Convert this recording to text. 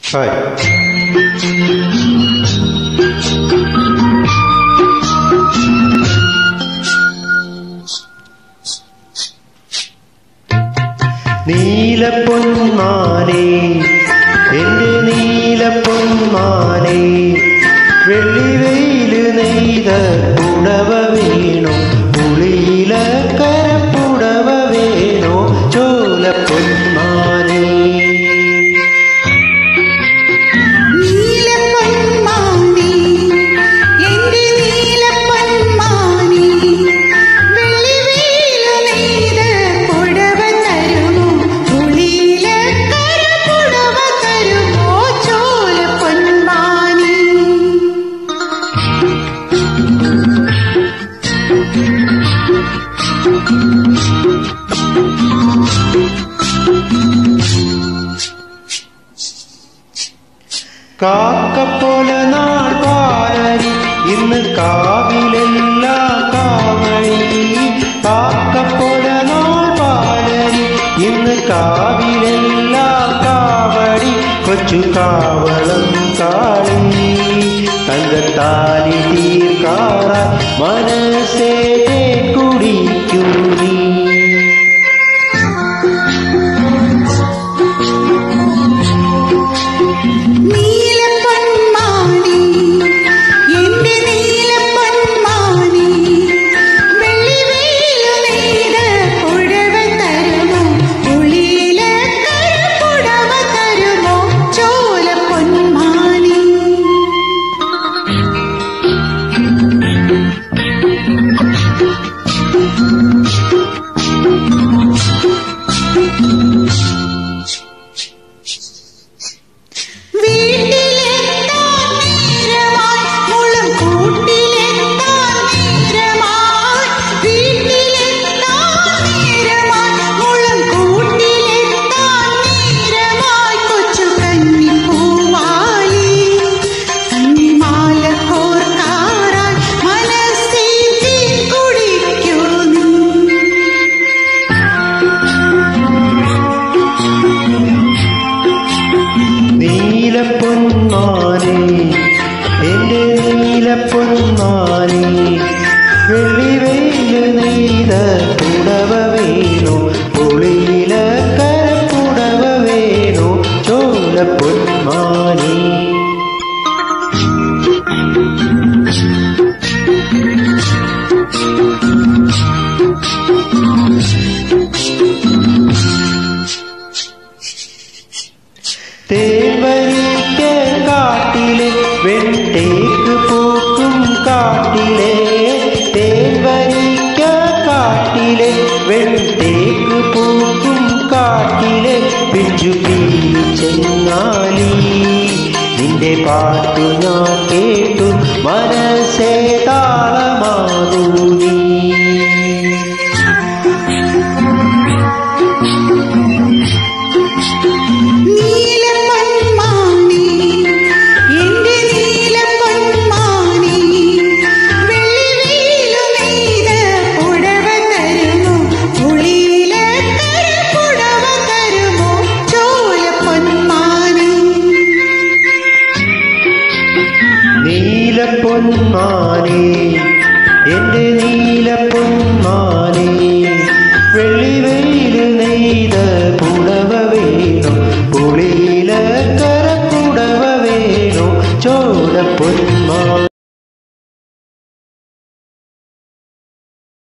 Hi. നീലപ്പൊന്മാനേ എന്റെ നീലപ്പൊന്മാനേ, വെള്ളിവെയില് നെയ്ത പുടവ വേണോ, പുളിയില കരപ്പുടവ വേണോ, ചോലപ്പൊന്മാനേ. കാക്കപ്പോല നാൾ പാലരി ഇന്ന് കാവിലെല്ലാം കാവഴി, കാക്കപ്പോല നാൾ പാലരി ഇന്ന് കാവിലെല്ലാം കാവടി, കൊച്ചു കാവളം കാളി തങ്കത്താലി തീർക്കാറ മനസ്സേ കുടിക്കൂ നീ. നീലപ്പൊന്മാനേ എന്റെ നീലപ്പൊന്മാനേ, വെള്ളിവെയില് നെയ്ത പുടവ വേണോ, പുളിയില കരപ്പുടവ വേണോ, ചോലപ്പൊന്മാനേ. തേൻവരിക്ക കാട്ടിലെ വെട്ടേക്ക് പൂക്കും കാട്ടിലെ, തേൻവരിക്ക കാട്ടിലെ വെട്ടേക്ക് പൂക്കും കാട്ടിലെ, പിഞ്ചു ചെങ്ങാലി നിന്റെ പാട്ടു ഞാൻ കേട്ടു മനസ്സേ താളമാകൂ നീ. നീലപ്പൊന്മാനേ എന്റെ നീലപ്പൊന്മാനേ, വെള്ളിവെയില് നെയ്ത പുടവ വേണോ, പുളിയില കരപ്പുടവ വേണോ, ചോല